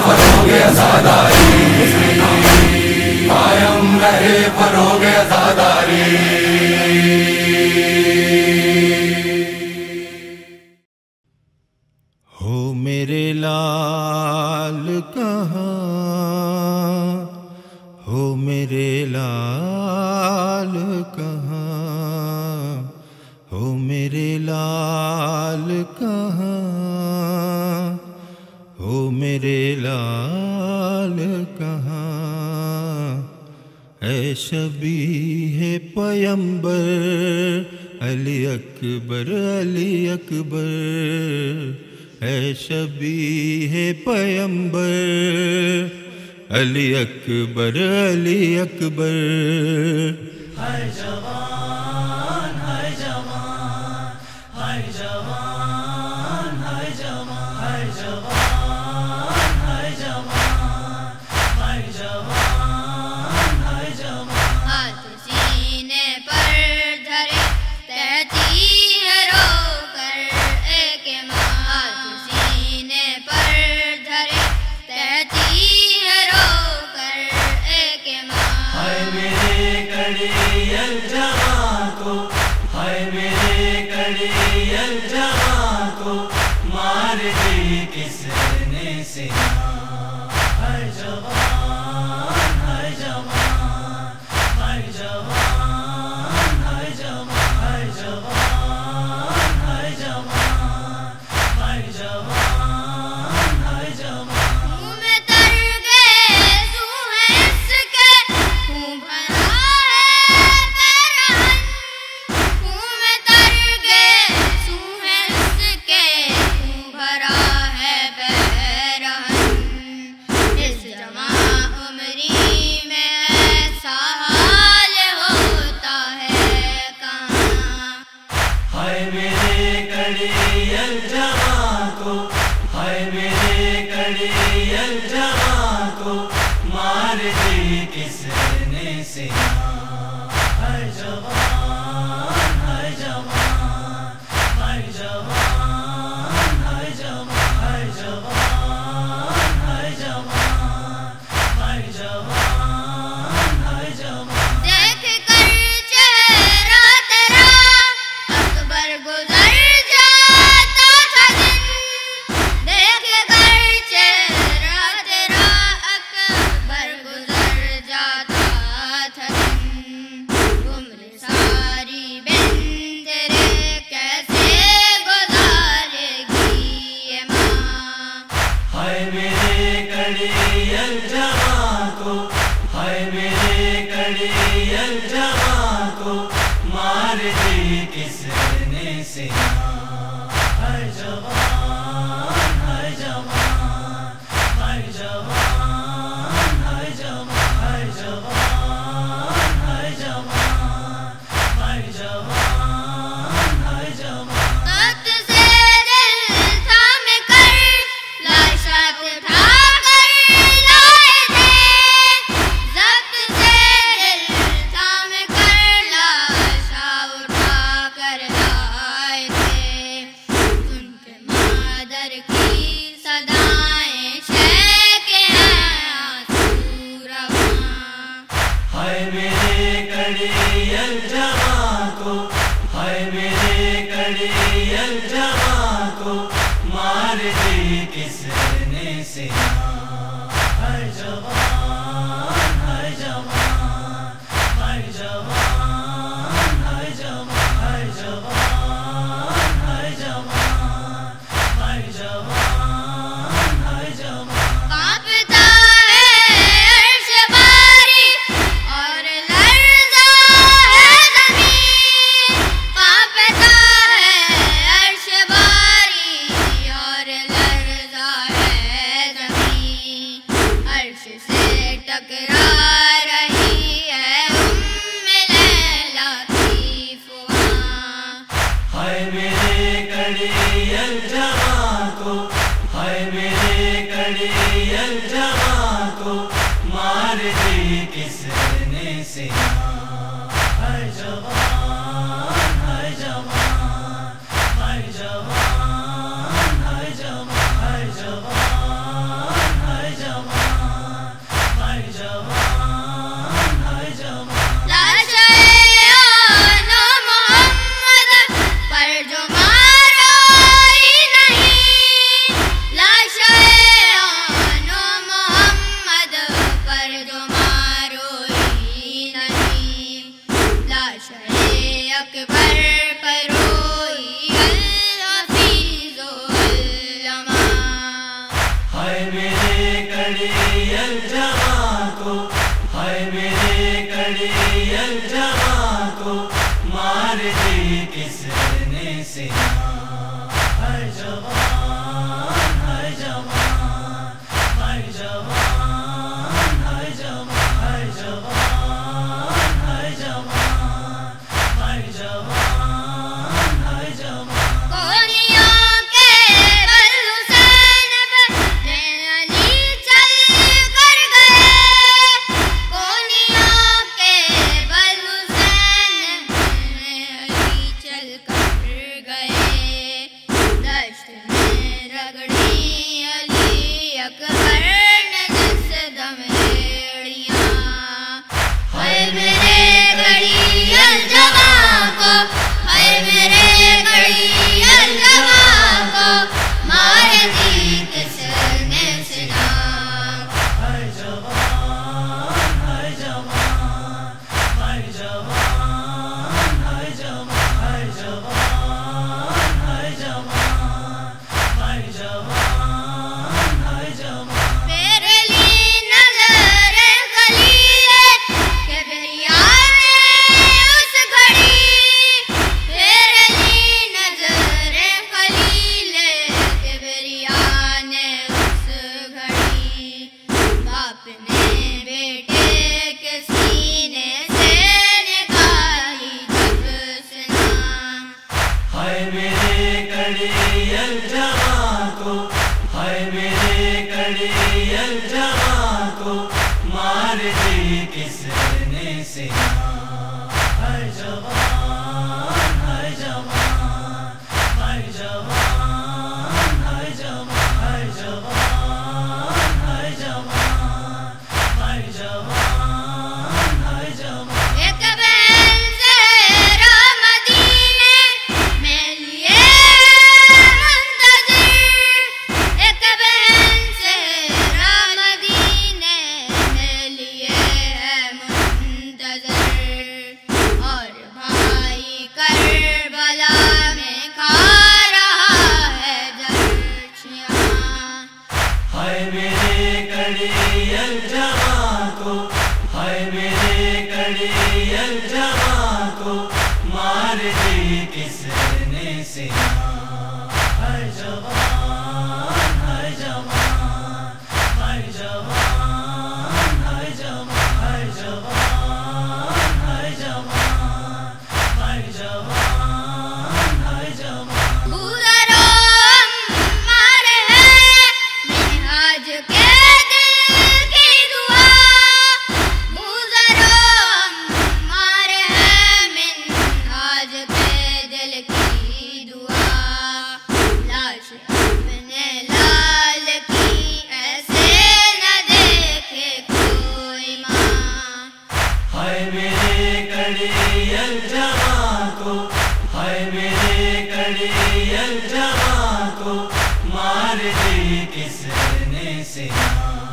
فروغ عزاداری، قائم رہے فروغ عزاداری۔ ہو میرے لال کہاں، ہو میرے لال کہاں، ہو میرے لال کہاں، ہو میرے لال کہاں، اے شبیہ پیمبر علی اکبر علی اکبر، اے شبیہ پیمبر علی اکبر علی اکبر۔ ہائے جوان ہائے جوان ہائے جوان ہائے جوان ہائے جوان ہائے جوان ہائے جوان ہائے جوان۔ ہاتھ سینے پر دھرے کہتی ہے رو کر ایک ماں، ہاتھ سینے پر دھرے کہتی ہے رو کر ایک ماں۔ ہائے میرے کڑی الجہاں کو، ہائے میرے کڑی الجہاں کو، مار دی کس نے سنا۔ ہائے جوان ہائے جوان ہائے جوان ہائے جوان ہائے جوان ہائے جوان ہائے جوان ہائے جوان۔ منہ میں تر گئے سو ہے اس کے، خون بھرا ہے پیرہن۔ منہ میں تر گئے سو ہے اس کے، خون بھرا ہے پیرہن۔ اس جوان عمری میں ایسا حال ہوتا ہے کہاں۔ ہائے میرے کڑی الجہاں کو، ہائے میرے کڑی الجہاں کو، مار دی کس نے سنا۔ ہائے جوان ہائے جوان ہائے جوان ہائے جوان ہائے جوان ہائے جوان ہائے جوان ہائے جوان۔ دیکھ کر چہرہ تیرا اکبر گزر جاتا تھا دن، دیکھ کر چہرہ تیرا اکبر گزر جاتا تھا دن۔ عمر ساری بن تیرے کیسے گزارے گی یہ ماں۔ ہائے میرے کڑی الجہاں کو، ہائے میرے کڑی الجہاں کو، مار دی کس نے سنا۔ ہائے جوان ہائے جوان ہائے جوان ہائے جوان ہائے جوان ہائے جوان ہائے جوان ہائے جوان۔ خط سے دل تھام کر لاشات اٹھا کر لائے تھے، ضبط سے دل تھام کر لاشا اٹھا کر لائے تھے۔ ان کے مادر کی صدائیں شیک ہیں آنسو رواں۔ ہائے میرے کڑی الجہاں کو، ہائے میرے کڑی الجہاں کو، مار دی کس نے سنا۔ ہائے جوان ہائے جوان ہائے جوان ہائے جوان ہائے جوان ہائے جوان ہائے جوان ہائے جوان۔ کانپتا ہے عرش باری اور لرزا ہے زمین، کانپتا ہے عرش باری اور لرزا ہے زمین۔ عرش سے ٹکرا رہی ہے لیلا کی فواں۔ ہائے میرے کڑی الجہاں کو، ہائے میرے کڑی الجہاں کو، مار دی کس نے سنا۔ ہائے جوان ہائے جوان ہائے جوان ہائے جوان ہائے جوان ہائے جوان ہائے میرے کڑی الجماں کو، ہائے میرے کڑی الجماں کو، مار دی کس نے سنا، ہر جوان ہر جوان ہر جوان ہر جوان ہر جوان ہر جوان ہر جوان ہر جوان کونیوں کے بل حسین بن علی چل کر گئے، کونیوں کے بل حسین بن علی چل کر گئے، دشت میں رگڑی علی اکبر نے جس دم ایڑیاں، ہائے میرے گڑی الجماں کو، ہائے میرے گڑی الجماں کو، مار دی کس نے سنا، ہر جوان ہر جوان ہر جوان ہر جوان ہر جوان ہر جوان ہر جوان ہر جوان میرے لیے نظر خلیل کبریا نے اس گھڑی، میرے لیے نظر خلیل کبریا نے اس گھڑی، باپ نے بیٹے کے سینے سے نکالی جب سنا، ہائے میرے کڑی الجماں کو، ہائے میرے کڑی الجماں کو، مار دی کس نے سنا، ہر جوان ہر جوان ہر جوان ہر جوان ہر جوان ہر جوان ہر جوان ہر جوان ایک بہن زہرا مدینے میں لیے منتظر، ایک بہن زہرا مدینے میں لیے منتظر، اور بھائی کربلا میں کھا رہا ہے جرچیاں، ہائے میرے کڑی الجماں کو، ہائے میرے کڑی الجماں کو، مار دی کس نے سنا، ہر جوان ہر جوان ہر جوان ہر جوان ہر جوان ہر جوان ہر جوان ہر جوان گزرو ہمارے ہیں منہاج کے دل کی دعا، گزرو ہمارے ہیں منہاج کے دل کی دعا، لاش اپنے لال کی ایسے نہ دیکھے کوئی ماں، ہائے میرے کڑی الجماں کو، ہائے میرے کڑی الجماں کو، مار دی کس نے سنا،